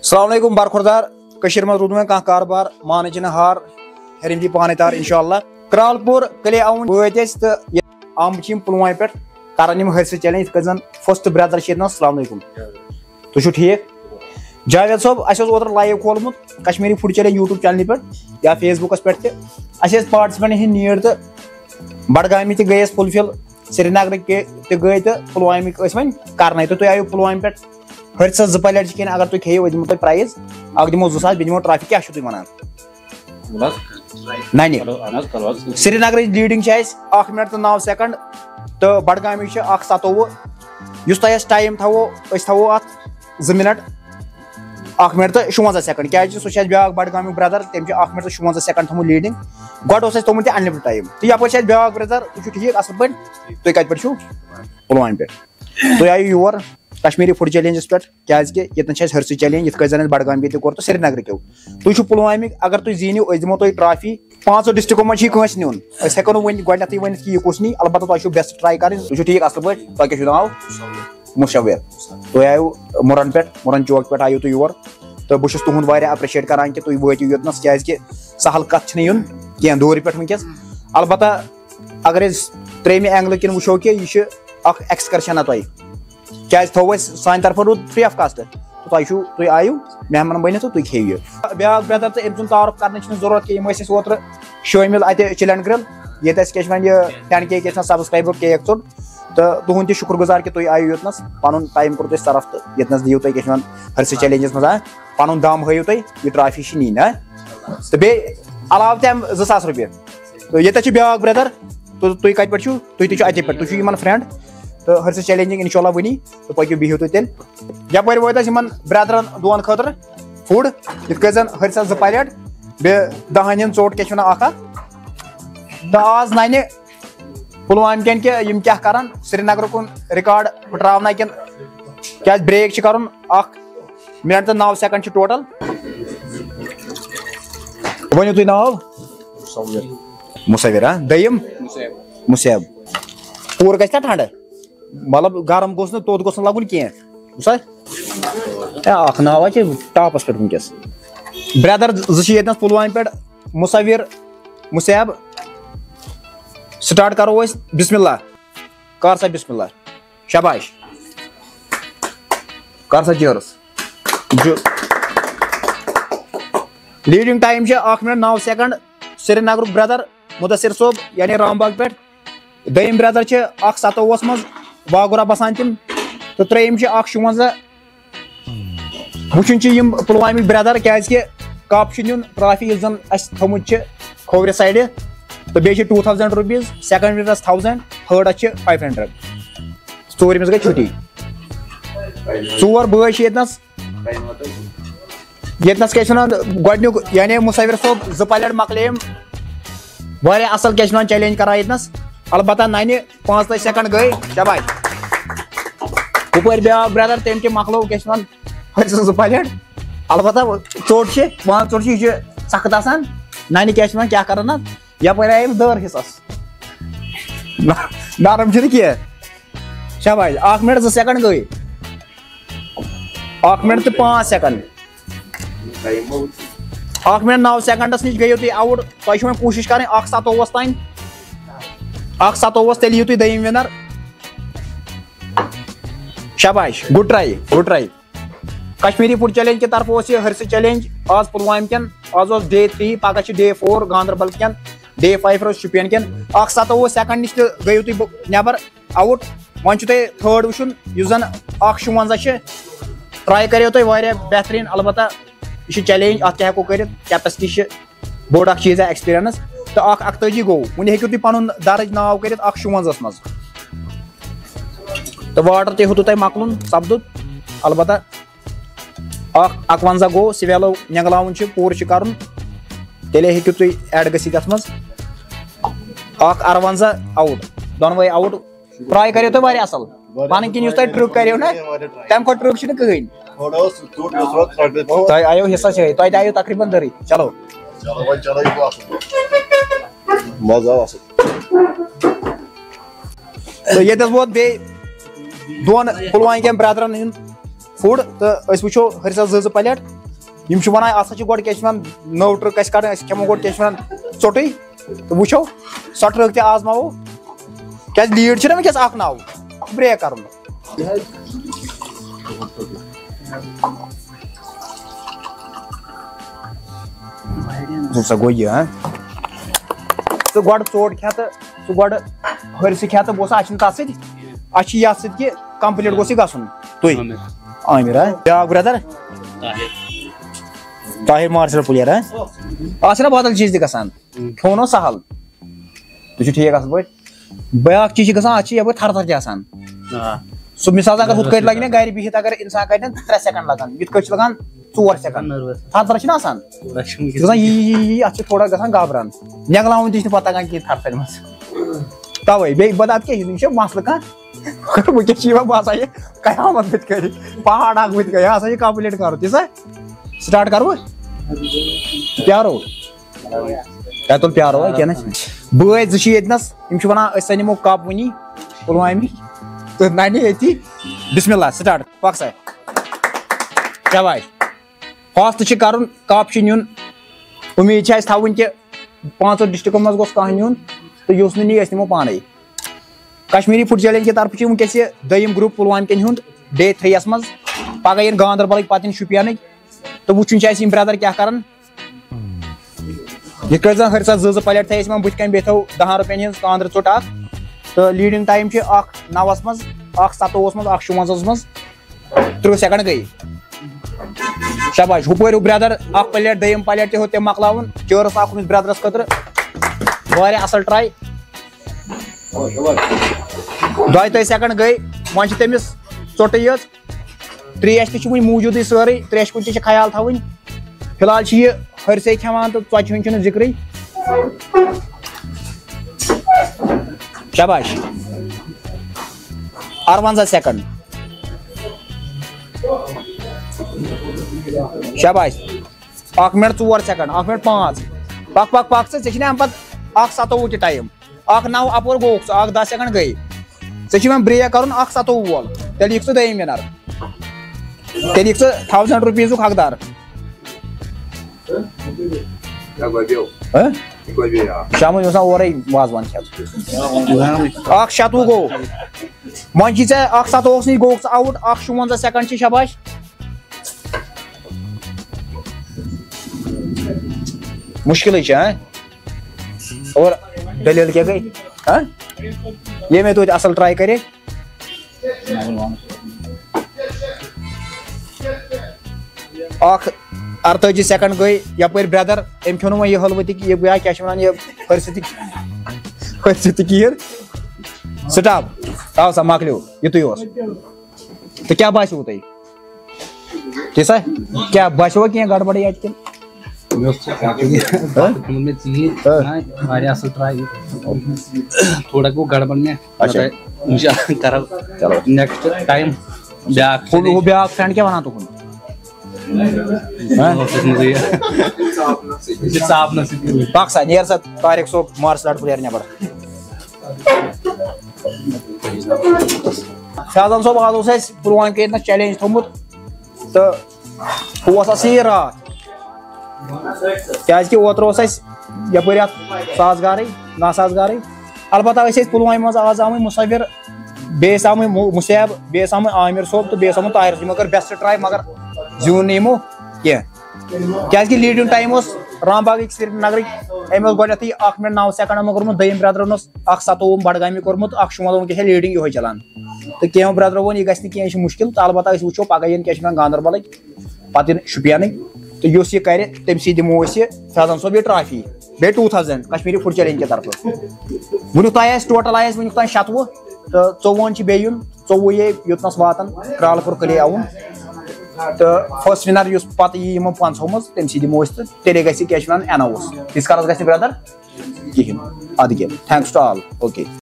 अस्सलाम वालेकुम बरखुरदार कशीर में रूद में कह कारोबार मान हार हरिम जी पाने तार इंशाल्लाह क्रालपुर कले आवन वत तो आम पुलवाम पे करान हर्स चैलेंज कजन फर्स्ट ब्रदर अस्सलाम वालेकुम तुम ठीक जावेद साहब ओतर लाइव खोलमुत Kashmiri food challenge YouTube channel पे या फेसबुकस पे पार्टिसिपेंट हंद नीड तो बडगामी गए फुलफिल श्रीनगर के गई तो पुलवामिक वन कर तो तुम आयो पुलवाम पे हर्स ज प्लेट चिकन अगर तुम खेो दिमो तुम प्राइज अख दिमो 2,000 दिमो ट्रॉफी क्या तुम वन नानी श्रीनगर लीडिंग 1 मिनट तो 9 सेकंड तो बडगामी 1:27 तुम टाइम थो 2 मिनट 1 मिनट तो 56 सेकंड क्या सह ब्या बडगामी ब्रदर तम 1 मिनट तो 56 सेकंड थो लीडिंग गोड थोमुत अनलिमिटेड टाइम तो यप ब्या ब्रदर तुम ठीक असल पे तुम कत पे पुलवाम पे तुम आयु योर कश्मीरी फूड चैलेंजस पे क्या हर्स चैलेंज ये जन बडगाम तो श्रीनगर क्यों तुम पुलवामिक अगर तुम जीनो दिमो तुम ट्रॉफी 5 डिस्ट्रिक्टों में कंस नुन हेको वन गई वन कि कुस नी अलबत्ता तुम बेस्ट ट्राई कर तुम ठीक असल पे तुम नाव मुशव्विर तुम आयो मुरन पे मुरन चौक पे आयो तुम योर तो बहुत तुहद अप्रिशिएट करान कि तुम वो योतनस क्या सहल कत यून कह दूर पे वनकस अलबत्ता अगर त्रेम एंगल किन वो कि यह एक्सकर्शन तुम क्या थो सान तरफ रूद फ्री ऑफ कास्ट तो तुम आयु मेहमान बन तो तुम खेव ब्या ब्रदर तो अम तारुफ कर जरूरत कि ओतर शामिल अत चिलन ग्रिल ये 10K सब्सक्राइबर केक चोट तो तुहद शुक्र गुजार कि तुम आयु योतनस पन टाइम कोर सरफ तो यतनस दियो तुम क्या हर्स चैलेंजस मज पन दम हयु तुम यह ट्रॉफी नी ना तो बे अलाव तम 2,000 रुपये तो ये ब्या ब्रदर तो तुम कत पे तुम अत पे तुम फ्रेंड तो हर्स चैलेंजिंग इंशाल्लाह वनी तो पकू बिहू तुम यपर वो ब्रदरन दोन खतर फूड ये जन हर्स 2 प्लेट बे दहन चोट क्या तो आज नान पुलवाम कन क्या कर श्रीनगर कुन रिकॉर्ड हुट्रावना कन क्या ब्रेक कर 1 मिनट तो 9 सेकंड टोटल वनो तुम नाव मुसविर दयम मुसैब पूर गस ठंड मतलब गरम गोस तोत गोस लगुन कह नाव टॉपस पे वनकस ब्रदर ज पुलवाम पे मुसविर मुसैब स्टार्ट करो बिस्मिल्लाह कर सा बिस्मिल्लाह शाबाश कर सा cheers leading time 1 minute 9 second Srinagar brother Mudassir सोब यानी रामबाग पे दयम ब्रदर 1:27 मज वागुरा बसान तम तो त्रेम 1:56 वुचन पुलवामिक ब्रदर क्या कप नुन ट्रॉफी जन थोमुत खोवर साइड तो बे 2,000 रुपीज सेकंड विनरस 1,000 थर्डस 500 चोरमस गई छुट्टी 4 बॉय यतनस क्या गोडनुक यानी मुसविर सोब 2 प्लेट मकलेम वारिया असल क्या चैलेंज करा यतनस अलबत्ता नानी 5 सेकंड गई शाबाश ऊपर ब्या ब्रदर तम के मकलो क्या 2 प्लेट अलबत्ता चोट वहां चोट सख्त आसान नानी क्या कर यपर आये दर हिस्सस नरम कह शाबाश 1 मिनट 2 सेकंड गई 1 मिनट तो 5 सेकंड 1 मिनट 9 सेकंडस नश गयो तुम आउट तुम कोशिश करें 1:27 तान 1:27 तेल यू तुम दयम विनर शाबाश good try Kashmiri food challenge की तरफ हर्स चैलेंज आज पुलवाम कन आज डे 3 पगह डे 4 गांधरबल कन डे 5 रोज शुपियन कन 1:27 सेकंड नश गयो तुम नबर आउट वन तुम थर्ड वुचन जन 1:56 ट्राई करो तुम बेहतरीन अलबत्ता यह चैलेंज अत क्या हेको कर कैपेसिटी बोड़ चीज एक्सपीरियंस तो 1:41 गो वन हेकु तुम पन दर्ज नाव कर 1:56 मज तो वाटर तु तुम मकलुन सपदुत अलबत्ता 1:51 गो सिवेलो नगलावन पूर कर तेल हेकु तुम एड गसित अत मज 1:58 आउट दोनवे आउट ट्राई करो तुम असल पन किन तुम ट्रिक करो ना तम खो ट्रिक कहीं तुम आयो हिस्सा तुम आयो तकरीबन दरी चलो तो ये वो बे दोन पुलवाम ब्रदरन फूड तो वो हरसा ज प्लेट वन गोड क्या नव ट्रक खमो गोड क्या चोटे तो वो सो ट्रक आजमावो क्या लीड वनकस नाव ब्रेक कर गो यह तो गोड चोट खे तो सह गोड हरस खे तो बस तथ सह कंप्लीट गोस गन तुम आमिर ब्या ब्रदर ताहिर मार्शल प्लेयर ना बदल चीज ग खो नो सहल तुम ठीक अल पे ब्या चीज यप थर थर सह मिसाल अगर हुत लगे ना गर बिहित अगर इंसान कर 3 सेकंड लगान ये लगान 4 सेकंड थर थर अत थोड़ा गबरान निगलावन तह पता तगान कह थर थर मज तवे बे बता क्या मसल कह वस बसा ये कयामत बुत कर पहाड़ बुत कर यह कंप्लीट कर तीसा स्टार्ट कर प्यारो क्या तुल प्यारो क्या बे जस वन निमो कप वनी पुलवामी तो नानी ये बिस्मिल्लाह स्टार्ट पक सा शाबाश फास्ट कर कप नुन उम्मीद थवन कि 5 डिस्ट्रिक्टों मज गोस कह नुन तो युस नी निमो पाने कश्मीरी फूड चैलेंज की तरफ वनकस दम ग्रुप पुलवाम कन डे 3 मज पगह इन गांदरबल पे शुपियान तो वुचन ब्रदर क्या कर यह हरसा ज प्लेट थे बुत कन बे 10 रुपये हज कांद्र चोट तो लीडिंग टाइम 9 मज 17 मज 55 मज 30 सेकंड गई शाबाश हुपर ब्रदर प्लेट दम प्लेट तम मकलावन चर्स ब्रदरस खतर असल ट्राई 2 सेकंड गई वन तमिस चोट त्रेश तह मौजूद सारे त्रेश कुन ख्याल थवन फिलहाल यह हरसे खेवान तो च्वचि हूं जिक्र शाबाश 58 सेकंड शाबाश 1 मिनट 4 सेकंड 1 मिनट 5 पक पक पक पे 1:27 टाइम 1:09 अपोर गो 10 सेकंड गई ब्रेक कर 1:27 वोल तेल यह दम विनर तेल 1000 रुपीज हकदार शाम ओर वाजवान खे 1:60 गो वन 1:57 गो आउट 1:57 सेकंड शाबाश मुश्किल और दलील क्या गई ये मैं तो असल ट्राई करे 38 सेकंड गई यपर ब्रदर अम खो वो यह हलव क्या वन यह हरसत कीर स्टॉप आओ सा मकलो युत तो क्या बासो तुम तीसा क्या बासो क्या गड़बड़ ये थोड़ा गो गड़बड़ में नेक्स्ट टाइम ब्या फ्रेंड क्या वना तुम पाक नियर सा तारिक सोब मार्शल आर्ट प्लेयर नबर शाहजान सोब आज पुलवाम के चैलेंज थोमुत तो रात क्या ओतर यपर साजगार नासाजगार अलबत्ता पुलवाम मज आज आम मुसविर बेस आम मुसैब बेस आम आमिर सोब तो बेस आम ताहिर यमो कर बेस्ट ट्राई मगर जून यमो क्या लीडिंग टाइम रामबाग श्रीनगर अम गोथ 1 मिनट 9 सेकंड कोर्मुत दम ब्रदर 1:27 बडगामी कोर्मुत 1:16 क्या लीडिंग यह चलान तो क्या ब्रदर वो यह गह मुश्किल तो अलबत्ता वो पगह क्या गांदरबल पे शुपियान तो यह कर तम दिमो फैजान सोब यह ट्रॉफी बे 2000 कश्मीरी फूड चैलेंज की तरफ वुक टोटल आए वुक 60 तो 54 बे 24 ये युतनस वातान क्रालपुर कले आउन तो फर्स्ट विनर पे यमो 500 मज तम दिमो तेरे क्या अनाउंस इस कर ब्रदर कहें अद थैंक्स टू ऑल ओके।